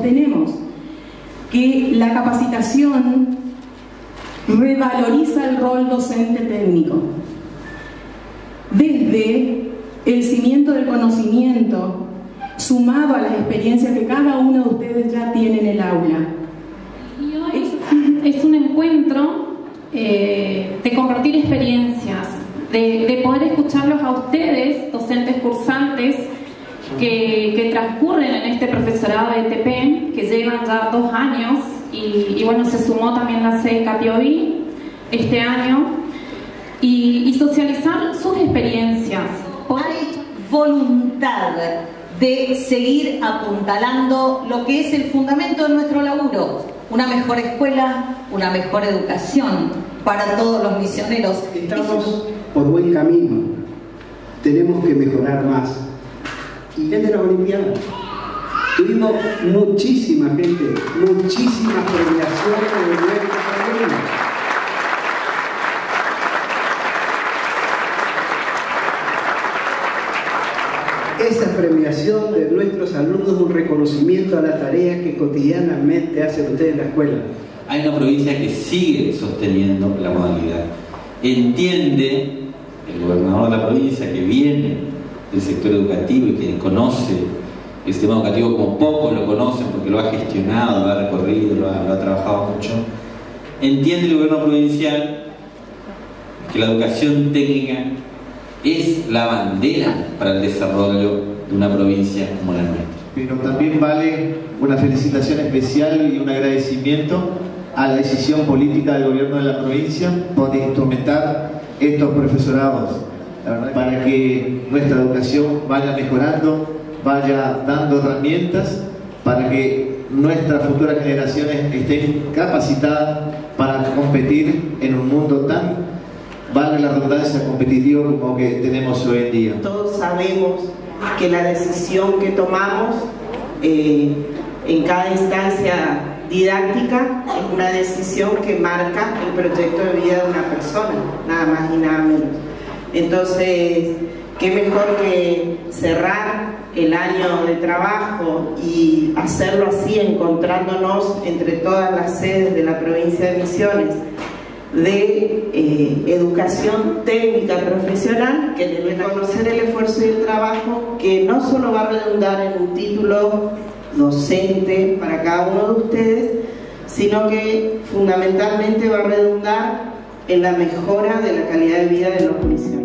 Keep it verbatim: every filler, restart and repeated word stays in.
sostenemos que la capacitación revaloriza el rol docente técnico desde el cimiento del conocimiento sumado a las experiencias que cada uno de ustedes ya tiene en el aula. Y hoy es un encuentro eh, de compartir experiencias, de, de poder escucharlos a ustedes, docentes cursantes, que, que transcurren en este profesorado de T P E M, que llevan ya dos años, y, y bueno, se sumó también la sede Capioví este año, y, y socializar sus experiencias. Hay voluntad de seguir apuntalando lo que es el fundamento de nuestro laburo, una mejor escuela, una mejor educación para todos los misioneros. Estamos por buen camino, tenemos que mejorar más. Y desde las Olimpiadas tuvimos muchísima gente, muchísimas premiaciones de nuestros alumnos. Esa premiación de nuestros alumnos es un reconocimiento a la tarea que cotidianamente hacen ustedes en la escuela. Hay una provincia que sigue sosteniendo la modalidad. Entiende el gobernador de la provincia, que viene del sector educativo y que conoce el sistema educativo como pocos lo conocen porque lo ha gestionado, lo ha recorrido, lo ha, lo ha trabajado mucho. Entiende el gobierno provincial que la educación técnica es la bandera para el desarrollo de una provincia como la nuestra. Pero también vale una felicitación especial y un agradecimiento a la decisión política del gobierno de la provincia por instrumentar estos profesorados, la verdad, para que nuestra educación vaya mejorando, vaya dando herramientas para que nuestras futuras generaciones estén capacitadas para competir en un mundo tan, vale la redundancia, competitivo como que tenemos hoy en día. Todos sabemos que la decisión que tomamos eh, en cada instancia didáctica es una decisión que marca el proyecto de vida de una persona, nada más y nada menos. Entonces, qué mejor que cerrar el año de trabajo y hacerlo así, encontrándonos entre todas las sedes de la provincia de Misiones de eh, educación técnica profesional, que debe conocer el esfuerzo y el trabajo que no solo va a redundar en un título docente para cada uno de ustedes, sino que fundamentalmente va a redundar en la mejora de la calidad de vida de los misioneros.